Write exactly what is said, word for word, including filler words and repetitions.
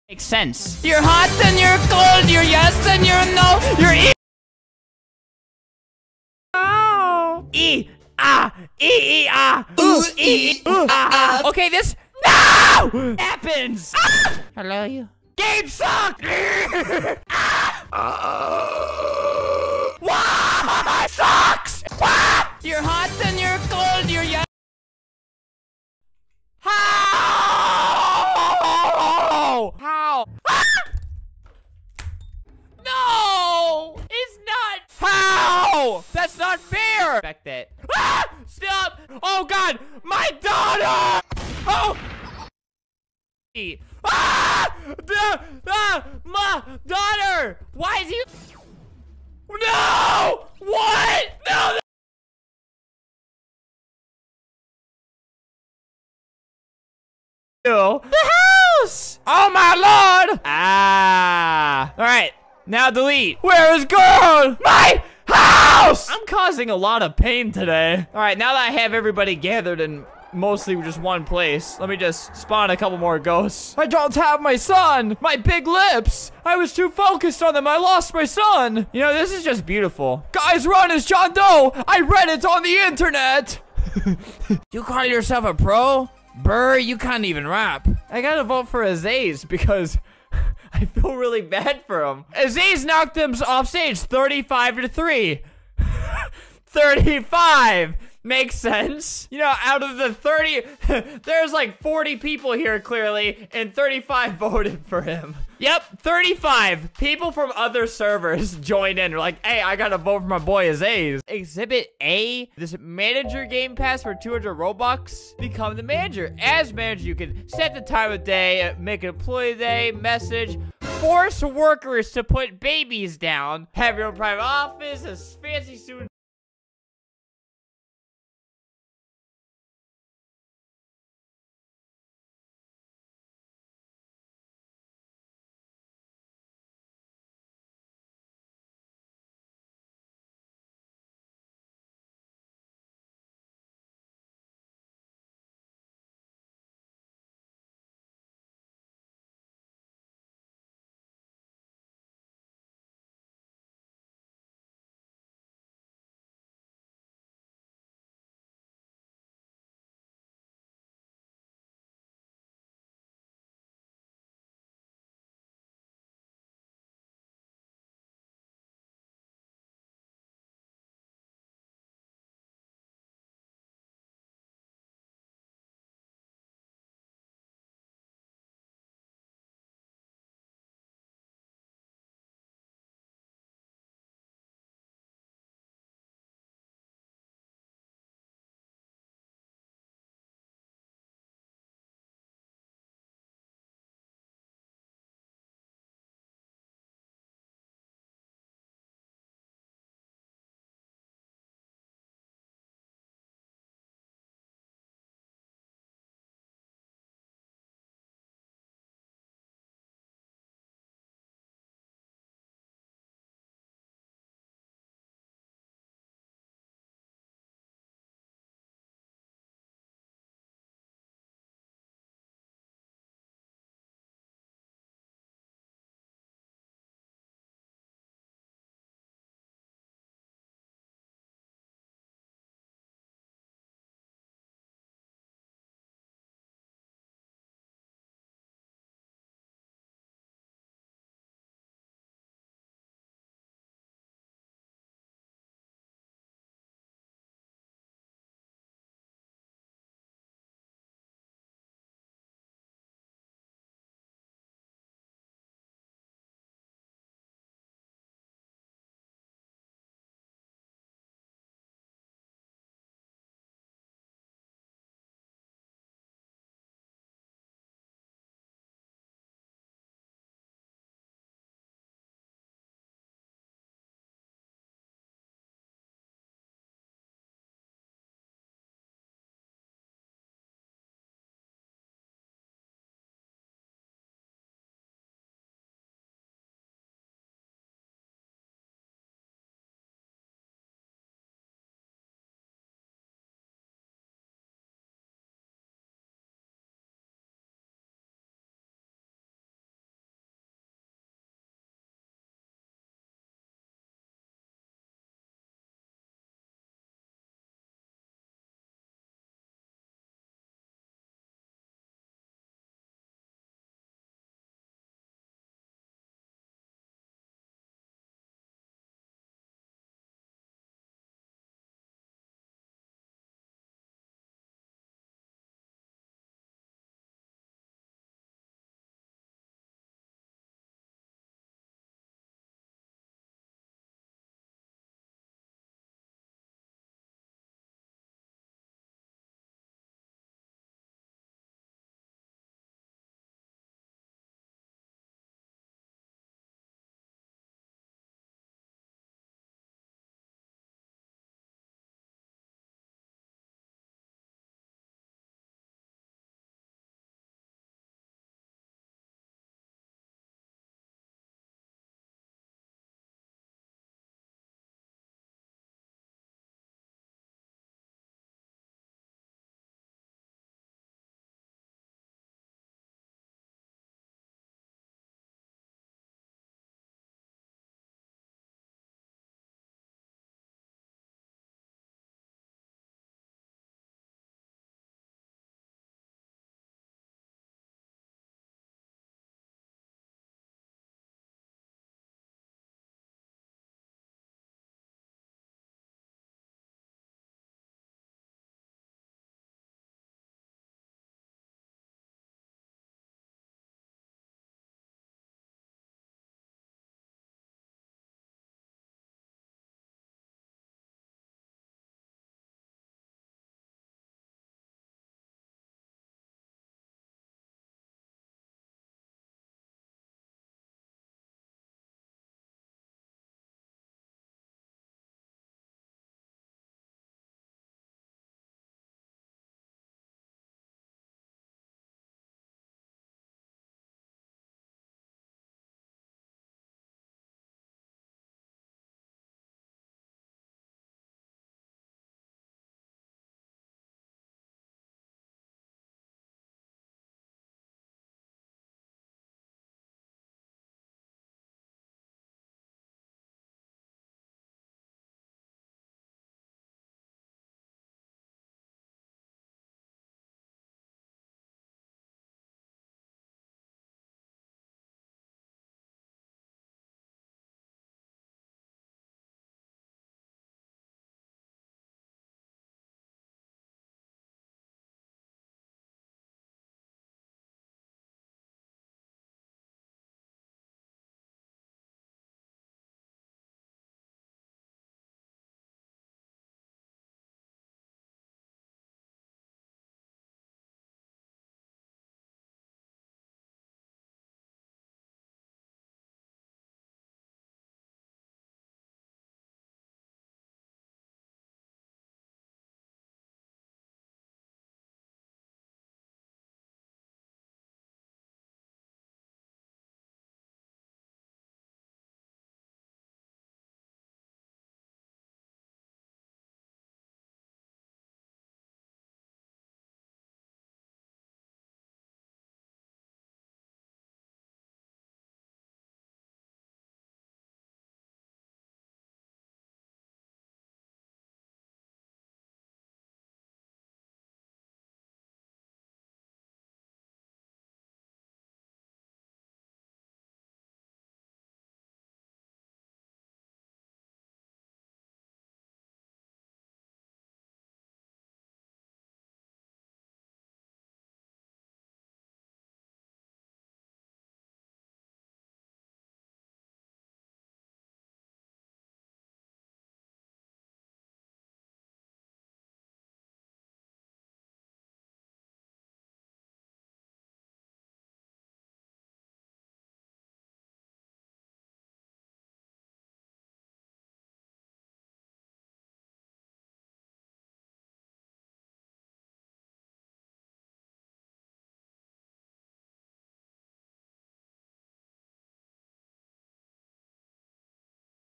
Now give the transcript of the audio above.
Makes sense. You're hot, then you're cold. You're yes, then you're no. You're e. Oh. E. Ah. E. E. Ah. Ooh. E. E. Ooh. Ah. Okay, this. No! Happens. Ah! Hello, you. Game suck. Ah. What? Sucks. What? You're hot, then you're cold. You're yes. How? How? Ah! No! It's not. How? That's not fair. Respect that. Ah! Stop! Oh God! My daughter! Oh! Ah! The, ah! My daughter! Why is he? No! What? No! The house! Oh my lord! Ah! All right, now delete. Where is girl? My house! I'm causing a lot of pain today. All right, now that I have everybody gathered in mostly just one place, let me just spawn a couple more ghosts. I don't have my son! My big lips! I was too focused on them, I lost my son! You know, this is just beautiful. Guys, run as John Doe! I read it on the internet! You call yourself a pro? Burr, you can't even rap. I gotta vote for Azaze because I feel really bad for him. Azaze knocked him off stage thirty-five to three. thirty-five makes sense. You know, out of the thirty, there's like forty people here clearly, and thirty-five voted for him. Yep, thirty-five people from other servers joined in. They're like, hey, I gotta vote for my boy Azaze. Exhibit A, this manager game pass for two hundred Robux. Become the manager. As manager, you can set the time of day, make an employee day, message, force workers to put babies down, have your own private office, a fancy student